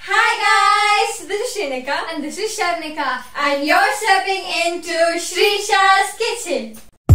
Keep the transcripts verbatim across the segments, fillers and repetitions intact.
Hi guys, this is Shrenika and this is Sharnika and you're stepping into Shrisha's kitchen.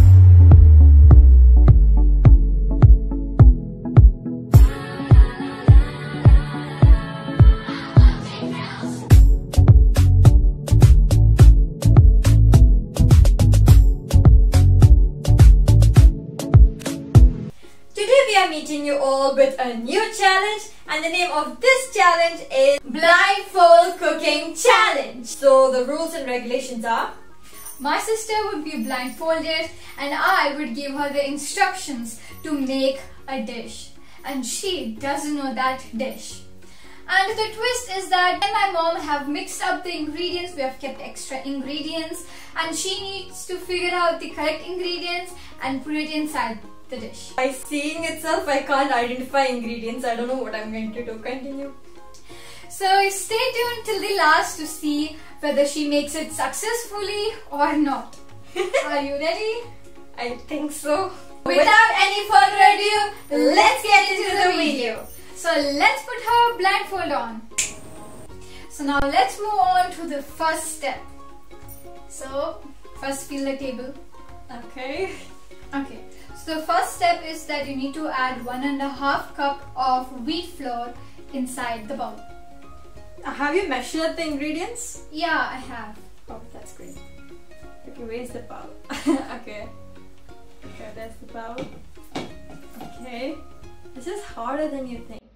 Today we are meeting you all with a new challenge, and the name of this challenge is Blindfold Cooking Challenge. So the rules and regulations are: my sister would be blindfolded and I would give her the instructions to make a dish, and she doesn't know that dish. And the twist is that when my mom have mixed up the ingredients, we have kept extra ingredients, and she needs to figure out the correct ingredients and put it inside the dish. By seeing itself, I can't identify ingredients. I don't know what I'm going to do. Continue. So stay tuned till the last to see whether she makes it successfully or not. Are you ready? I think so. Without any further ado, let's get into the video. So let's put her blindfold on. So now let's move on to the first step. So first fill the table. Okay. Okay. So the first step is that you need to add one and a half cup of wheat flour inside the bowl. Have you measured the ingredients? Yeah, I have. Oh, that's great. Okay, where's the bowl? Okay. Okay, there's the bowl. Okay. This is harder than you think.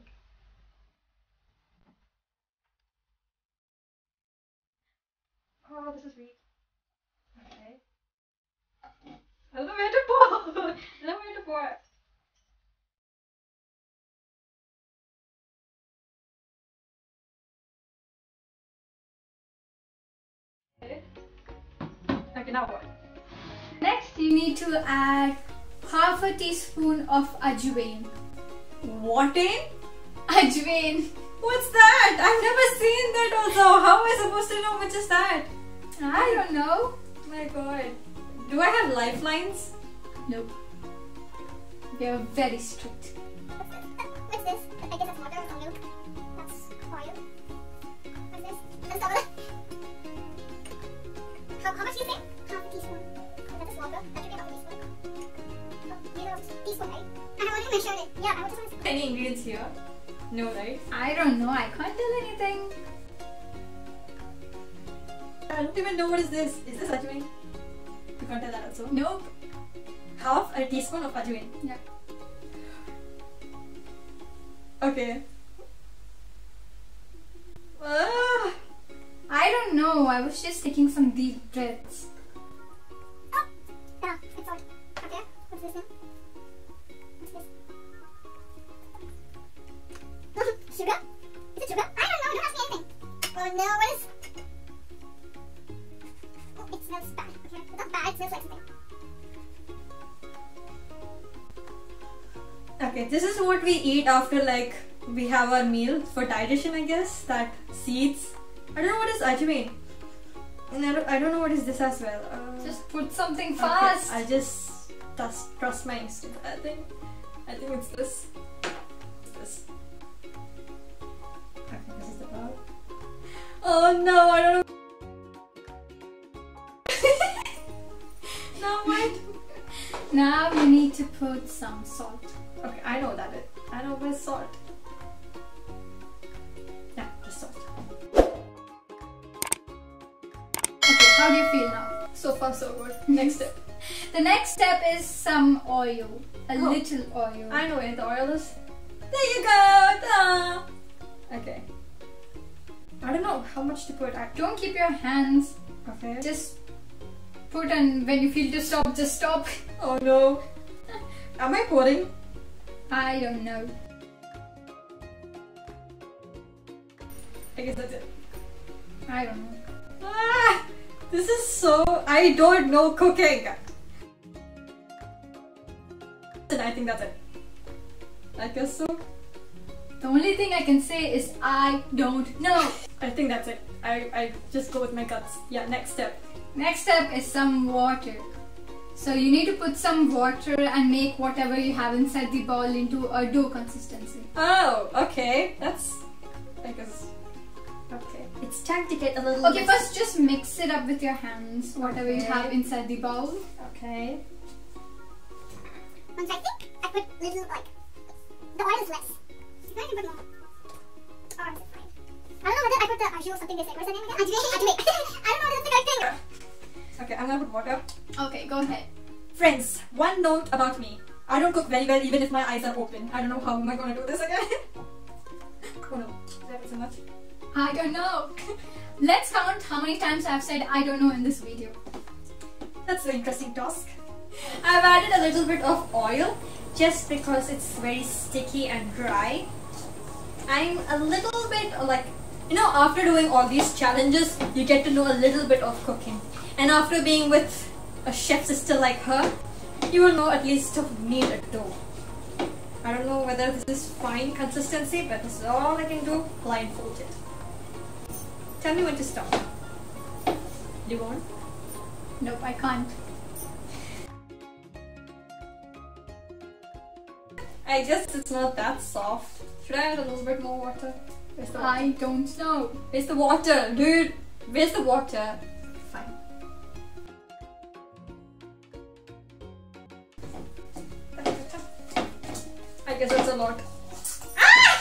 Oh, this is weak. Okay. I don't know where to pour. I don't know where to pour. Okay. Okay, now what? Next, you need to add half a teaspoon of ajwain. What in? Ajwain. What's that? I've never seen that also. How am I supposed to know which is that? I don't know. Oh my god. Do I have lifelines? Nope. They're very strict. What's this? I guess that's water or milk. That's oil. What's this? That's oil. How, how much do you think? Half a teaspoon. That is water. That should be half a teaspoon. Oh, you know, teaspoon, right? I have already measured it. Yeah, I just want to... Any ingredients here? No, right? I don't know. I can't tell anything. I don't even know what is this. Is this ajwain? You can't tell that also. Nope. Half a teaspoon of ajwain. Yeah. Okay. Ah. I don't know. I was just taking some deep breaths. Oh! Yeah, it's all. Okay, what's this now? What's this? Sugar? Is it sugar? I don't know, don't ask me anything. Oh no, what is... Oh, it smells bad. Okay, it's not bad, it smells like something. Okay, this is what we eat after like we have our meal for digestion, I guess. That seeds. I don't know what is ajwain. And I don't, I don't know what is this as well. Uh, Just put something okay, fast. I just trust, trust my instinct. I think, I think it's this. It's this. Okay, this is the bowl. Oh no, I don't know. No, what? Now you need to put some salt. Okay, I know that it. I know where's salt. Yeah, just salt. Okay, how do you feel now? So far, so good. Next step. The next step is some oil. A Oh. little oil. I know where the oil is. There you go. Ta. Okay. I don't know how much to put. I Don't keep your hands. Okay. Just put, and when you feel to stop, just stop. Oh no. Am I pouring? I don't know. I guess that's it. I don't know. Ah, this is so. I don't know cooking. And I think that's it. I guess so. The only thing I can say is I don't know. I think that's it. I, I just go with my guts. Yeah, next step. Next step is some water. So you need to put some water and make whatever you have inside the bowl into a dough consistency. Oh, okay. That's, I guess, time to get a little. Okay, first just mix it up with your hands, whatever you Okay. have inside the bowl. Okay. Once I think I put little like the oil is less. Now I can put more. Or is it fine? I don't know whether I put the ajou or something they say. What's the name again? Ajou. Ajou. I don't know whether it's the right thing. Okay, I'm gonna put water. Okay, go ahead. Friends, one note about me. I don't cook very well even if my eyes are open. I don't know how am I gonna do this again. Oh no, that was so much. I don't know. Let's count how many times I've said I don't know in this video. That's an interesting task. I've added a little bit of oil just because it's very sticky and dry. I'm a little bit like, you know, after doing all these challenges, you get to know a little bit of cooking. And after being with a chef sister like her, you will know at least to knead a dough. I don't know whether this is fine consistency, but this is all I can do blindfolded. Tell me when to stop. Do you want? Nope, I can't. I guess it's not that soft. Should I add a little bit more water? Where's the water? I don't know. Where's the water, dude? Where's the water? Fine. I guess that's a lot. Ah!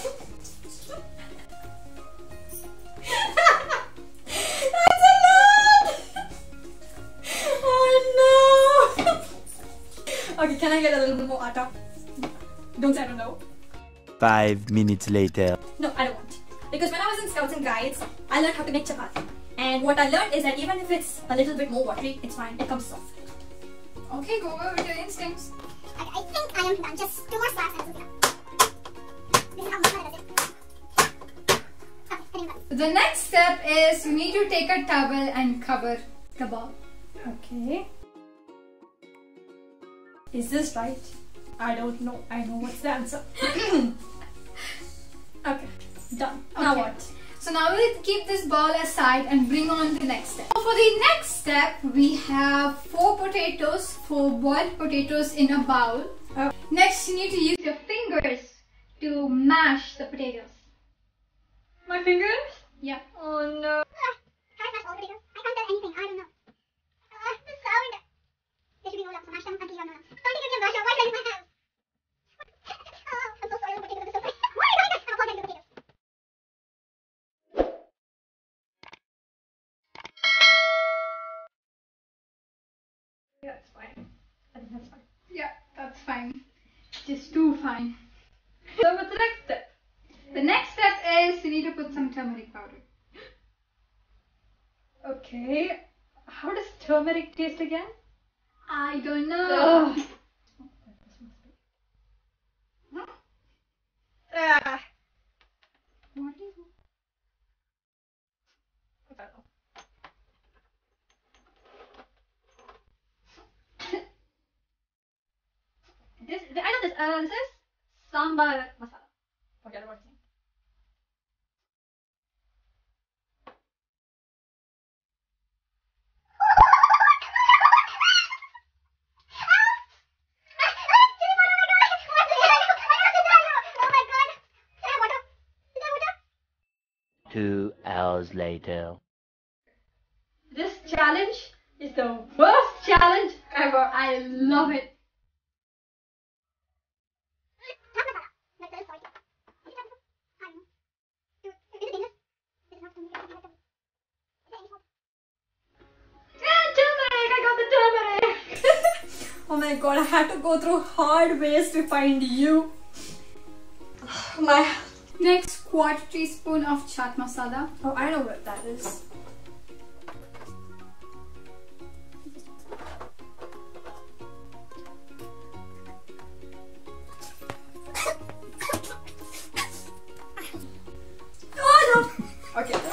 That's a lot! Oh no! Okay, can I get a little bit more atta? Don't say I don't know. Five minutes later. No, I don't want. Because when I was in Scouts and Guides, I learned how to make chapati. And what I learned is that even if it's a little bit more watery, it's fine. It comes soft. Okay, go over with your instincts. Okay, I think I am done. Just two more slaps and it's done. This is how much does it. Okay, I think I'm done. The next step is you need to take a towel and cover the bowl. Okay. Is this right? I don't know. I know what's the answer. Okay, done. Now Okay. what? So now we'll keep this ball aside and bring on the next step. So for the next step, we have four potatoes, four boiled potatoes in a bowl. Oh. Next, you need to use your fingers to mash the potatoes. My fingers? Yeah. Oh no. Ah, can I smash all potatoes? I can't tell anything. I don't know. Ah, the sound. There should be no lumps. Mash them until you have no lumps. Don't think of your mash up. Why did I use my hands? Oh, I'm so sorry. The potatoes are so sorry. Why are you doing this? I'm apologizing to the potatoes. Yeah, it's fine. I think that's fine. Yeah, that's fine. Just too fine. So what's the next step? The next step is you need to put some turmeric powder. Okay. How does turmeric taste again? I don't know. Ugh. Ah. What is it? I don't know. This, I know this. Uh, this is sambar masala. Okay, I don't want to. Two hours later. This challenge is the worst challenge ever. I love it. Yeah, turmeric! I got the turmeric! Oh my god, I had to go through hard ways to find you. My. Next, quarter teaspoon of chaat masala. Oh, I know what that is. Oh no! Okay.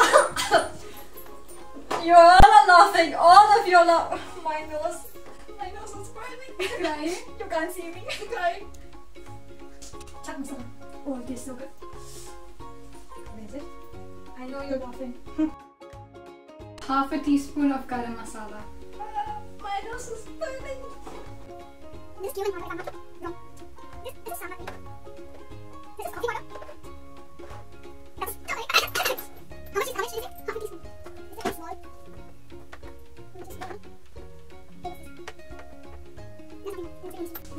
You all are laughing. All of you are laughing. My nose. My nose is burning. Right? You can't see me. I'm crying. Chaat masala. Oh, it tastes so good. Where is it? I know you're laughing. Half a teaspoon of garam masala. Uh, my nose is burning. This cumin powder, I'm not no. This, this is sambar. This is coffee powder. That's how much, how much is it?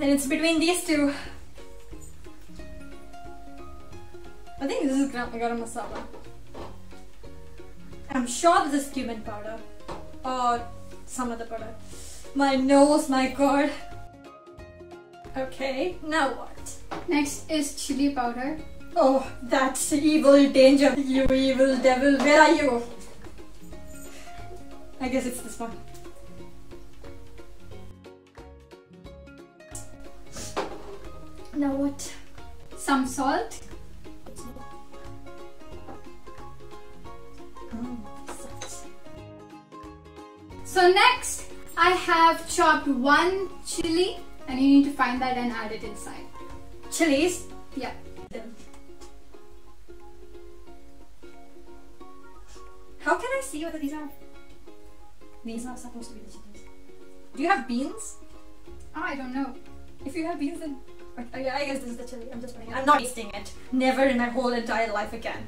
And it's between these two. I think this is garam garam masala. I'm sure this is cumin powder or some other powder. My nose, my god. Okay, now what? Next is chili powder. Oh, that's evil danger. You evil devil, where are you? I guess it's this one. Now what? Some salt. So next, I have chopped one chili and you need to find that and add it inside. Chilies? Yeah. How can I see whether these are... These are supposed to be the chilies. Do you have beans? Oh, I don't know. If you have beans then... Okay, I guess this is the chili. I'm just putting it. I'm not tasting it. Never in my whole entire life again.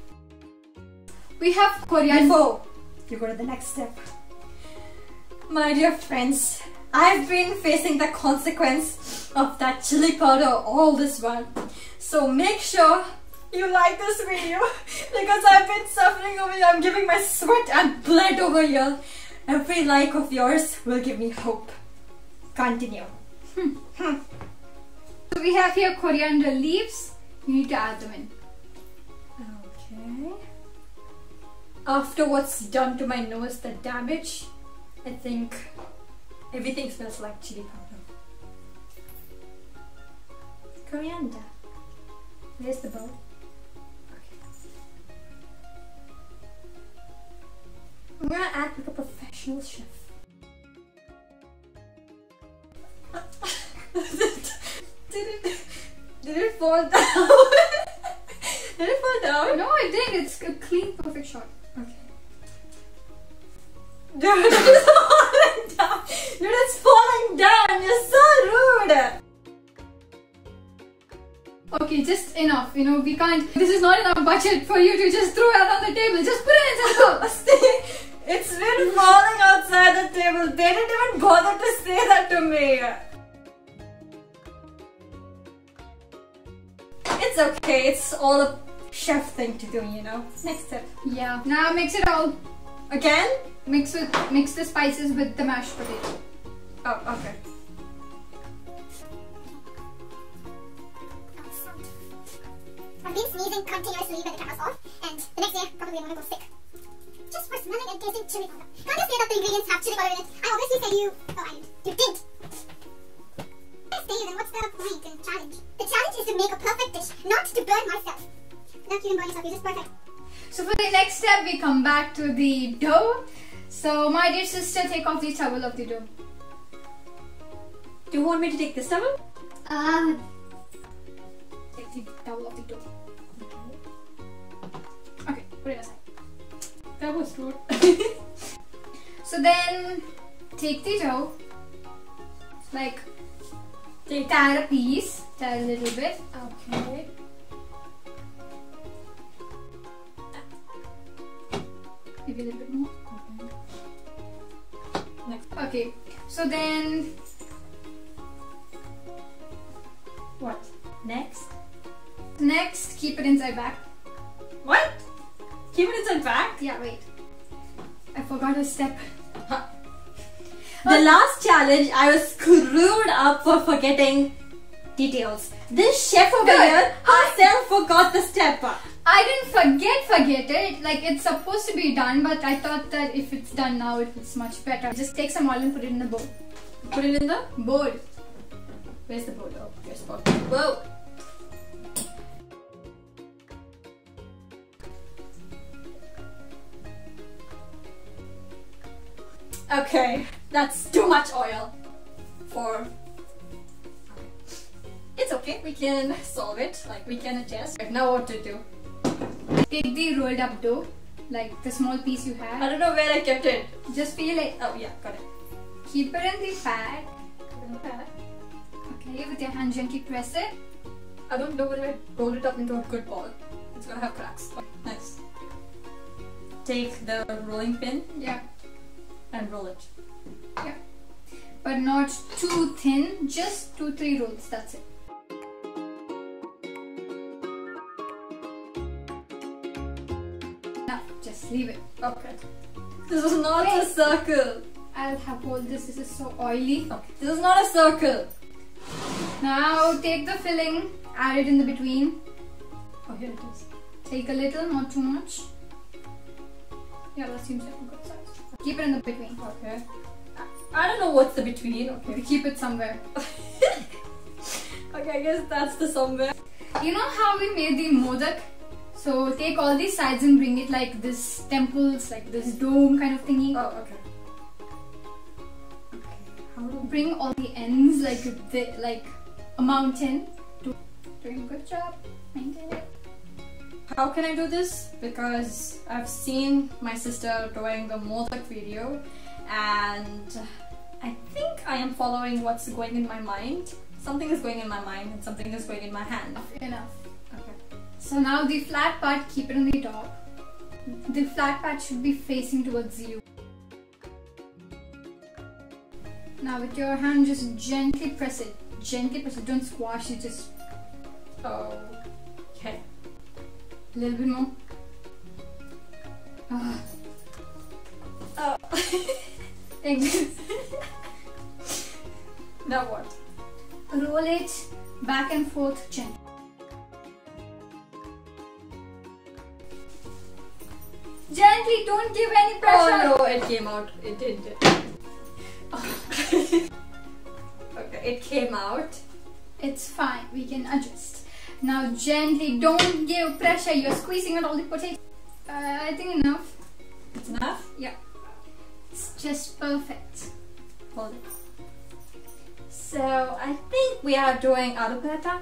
We have coriander. Before you go to the next step. My dear friends, I've been facing the consequence of that chili powder all this while. So make sure you like this video because I've been suffering over here. I'm giving my sweat and blood over here. Every like of yours will give me hope. Continue. Hmm. Hmm. So we have here coriander leaves. You need to add them in. Okay. After what's done to my nose, the damage, I think everything smells like chili powder. Coriander. Where's the bowl? Okay. I'm gonna act like a professional chef. did it? Did it fall down? Did it fall down? No, it didn't. It's a clean, perfect shot. Okay. Dude, it's falling down! Dude, it's falling down! You're so rude! Okay, just enough. You know, we can't... This is not in our budget for you to just throw it on the table. Just put it inside the bowl. See? It's been falling outside the table. They didn't even bother to say that to me. It's okay. It's all a chef thing to do, you know? Next step. Yeah. Now mix it all. Again? Mix with mix the spices with the mashed potato. Oh, okay. I've been sneezing continuously when the camera's off, and the next day probably I'm gonna go sick. Just for smelling and tasting chili powder. Can't you say that the ingredients have chili powder in it? I obviously said you... Oh, I didn't. You didn't. If I stay, then what's the point in the challenge? The challenge is to make a perfect dish, not to burn myself. Not you can burn yourself, you're just perfect. So for the next step, we come back to the dough. So my dear sister, take off the towel of the dough. Do you want me to take this towel? Ah. Take the towel of the dough. Okay, put it aside. That was rude. So then, take the dough. Like, Take tear a piece, tear a little bit. Okay. Maybe a little bit more. Okay. Next. Okay, so then... What? Next? Next, keep it inside back. What? Keep it inside back? Yeah, wait. I forgot a step. Huh. The last challenge, I was screwed up for forgetting details. This chef over Good. here herself forgot the step. I didn't forget forget it. Like, it's supposed to be done, but I thought that if it's done now, it's much better. Just take some oil and put it in the bowl. Put it in the Bowl. Where's the bowl? Oh, here's the bowl. Whoa! Okay, that's too much oil for... It's okay, we can solve it, like we can adjust. Now what to do? Take the rolled up dough, like the small piece you I had. don't know where I kept it. Just feel it. Oh yeah, got it. Keep it in the pad. Put it in the pan. Okay, with your hand gently press it. I don't know whether I rolled it up into a good ball. It's gonna have cracks. Nice. Take the rolling pin Yeah. and roll it. Yeah. but not too thin, just two, three rolls, that's it. Now, just leave it. Okay. This is not Wait. a circle. I'll have hold this, this is so oily. Okay. This is not a circle. Now take the filling, add it in the between. Oh, here it is. Take a little, not too much. Yeah, that seems like a good size. Keep it in the between. Okay. I, I don't know what's the between. Okay. Keep it somewhere. Okay, I guess that's the somewhere. You know how we made the modak? So take all these sides and bring it like this temples, like this dome kind of thingy. Oh, okay. Okay. How do Bring all the ends like the, like a mountain. Do, doing a good job. Maintain it. How can I do this? Because I've seen my sister doing the modak video, and I think I am following what's going in my mind. Something is going in my mind and something is going in my hand. Enough. Okay. So now the flat part, keep it on the top. The flat part should be facing towards you. Now with your hand, just gently press it. Gently press it. Don't squash it. Just Oh. Okay. a little bit more. Ah. Oh. Like this. Now what? Roll it back and forth gently. Gently, don't give any pressure. Oh no, it came out. It did. Okay, it came out. It's fine, we can adjust. Now gently, don't give pressure. You're squeezing out all the potato. Uh, I think enough. It's enough? Yeah. It's just perfect. Hold it. So, I think we are doing aloo paratha.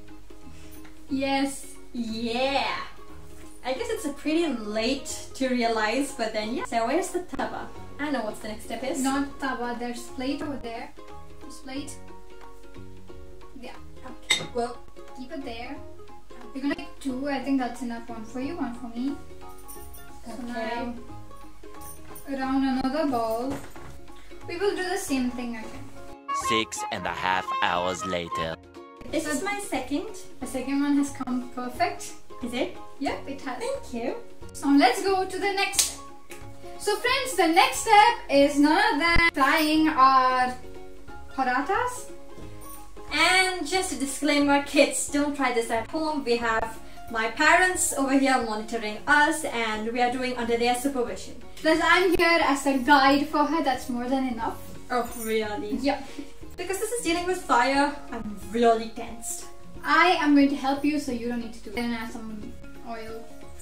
Yes. Yeah! I guess it's a pretty late to realize, but then yeah. So where's the tawa? I know what's the next step is. Not tawa, there's plate over there. There's plate. Yeah. Okay. Well, Keep it there. We're gonna make two. I think that's enough. One for you, one for me. So okay. now, around another bowl. We will do the same thing again. Six and a half hours later. This is my second. The second one has come perfect. Is it? Yep, it has. Thank you. So let's go to the next step. So friends, the next step is none other than frying our parathas. And just a disclaimer, kids, don't try this at home. We have my parents over here monitoring us and we are doing under their supervision. Plus I'm here as a guide for her, that's more than enough. Oh, really? Yeah. Because this is dealing with fire, I'm really tensed. I am going to help you so you don't need to do it. And add some oil.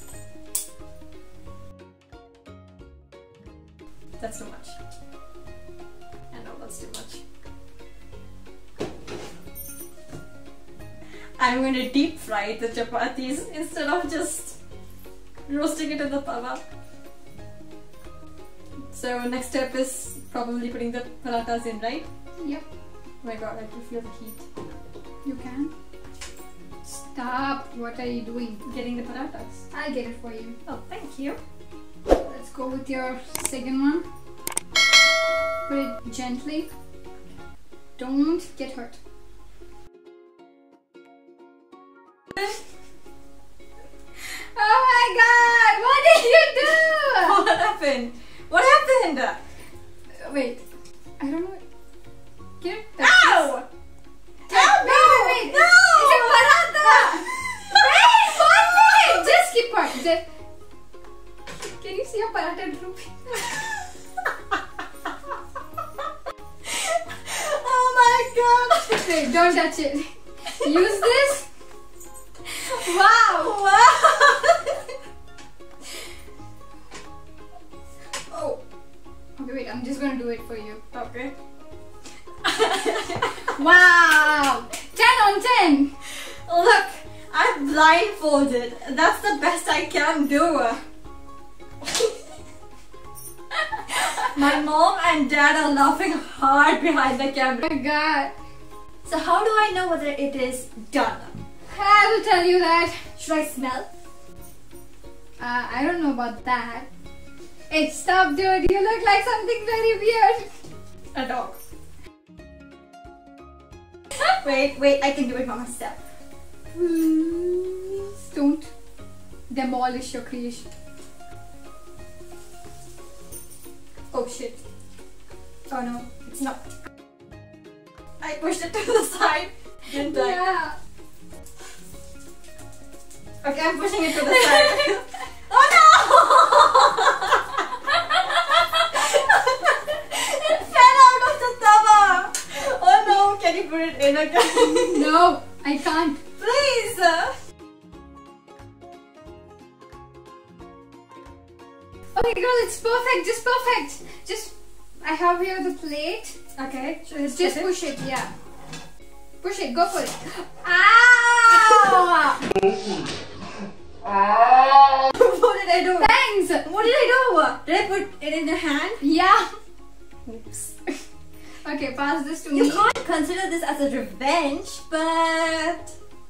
That's too much. I know that's too much. I'm going to deep fry the chapatis instead of just roasting it in the tawa. So next step is probably putting the parathas in, right? Yep. Oh my god, I can feel the heat. You can. Stop. What are you doing? Getting the parathas. I'll get it for you. Oh, thank you. Let's go with your second one. Put it gently. Don't get hurt. Oh my god! What did you do? What happened? What happened? Wait. I don't know. Get it? Ow! Wait, wait, wait, wait. No! It's a paratha! Wait, one minute! Just keep quiet. Just... Can you see a paratha drooping? Oh my god! Wait, don't touch it. Use this. Wow! Wow! Oh, Okay, wait, I'm just gonna do it for you. okay. Wow! ten on ten! Look, I'm blindfolded. That's the best I can do. My mom and dad are laughing hard behind the Oh camera. my god. So how do I know whether it is done? I will tell you that. Should I smell? Uh, I don't know about that. Hey, stop, dude. You look like something very weird. A dog. Wait, wait, I can do it by myself. Please don't demolish your creation. Oh shit. Oh no, it's not. I pushed it to the side. Didn't I? Yeah. Okay, I'm pushing it to the side. Oh no! It fell out of the tawa. Oh no, can you put it in again? No, I can't. Please. Okay, girl, it's perfect. Just perfect. Just, I have here the plate. Okay, should I Just push it, yeah. Push it, go for it. Ow! What did I do? Thanks! What did I do? Did I put it in your hand? Yeah. Oops. Okay, pass this to You me. can't consider this as a revenge, but...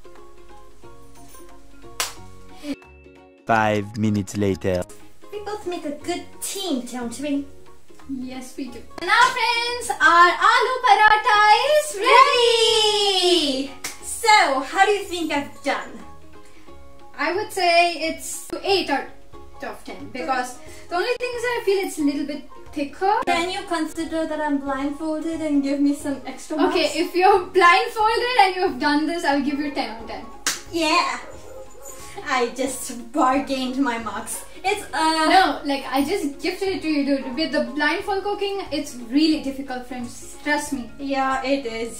Five minutes later. We both make a good team, don't we? Yes, we do. Now, friends, our aloo paratha is ready. So, how do you think I've done? I would say it's eight out of ten because the only thing is that I feel it's a little bit thicker. Can you consider that I'm blindfolded and give me some extra marks? Okay, if you're blindfolded and you have done this, I will give you ten out of ten. Yeah. I just bargained my marks. It's uh No, like I just gifted it to you, dude. With the blindfold cooking, it's really difficult, friends. Trust me. yeah, it is.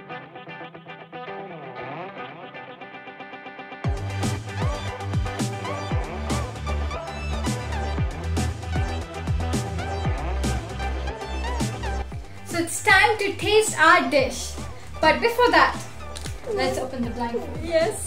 So it's time to taste our dish. But before that, let's open the blindfold. Yes.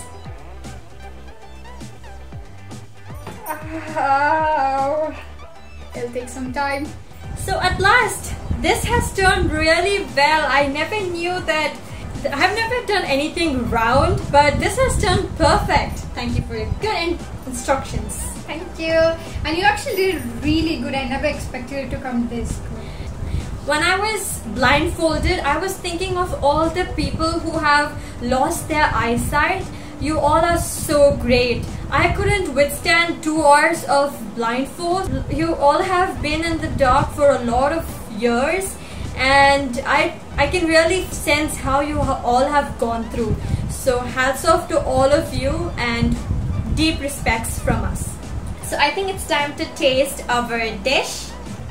Ow. It'll take some time. So at last, this has turned really well. I never knew that. I've never done anything round, but this has turned perfect. Thank you for your good in instructions. Thank you. And you actually did really good. I never expected it to come this good. When I was blindfolded, I was thinking of all the people who have lost their eyesight. You all are so great. I couldn't withstand two hours of blindfold. You all have been in the dark for a lot of years, and I I can really sense how you all have gone through. So hats off to all of you and deep respects from us. So I think it's time to taste our dish.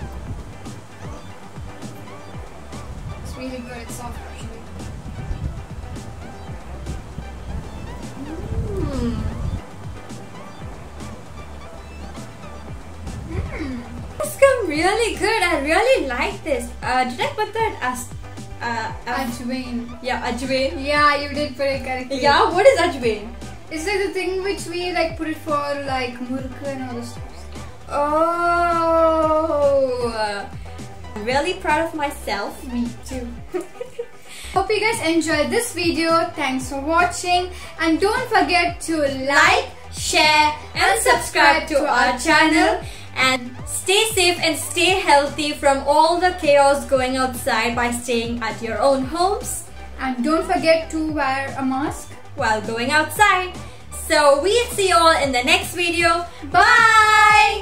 It's really good. It's soft actually. Mm. It's come really good. I really like this. Uh, did I put that as uh, uh Ajwain. yeah, ajwain? Yeah, you did put it correctly. Yeah, what is ajwain? It's like the thing which we like put it for like murka and all this stuff. Oh, I'm really proud of myself. Me too. Hope you guys enjoyed this video. Thanks for watching, and don't forget to like, Share and subscribe to our channel, and stay safe and stay healthy from all the chaos going outside by staying at your own homes and don't forget to wear a mask. while going outside. So we'll see you all in the next video. Bye!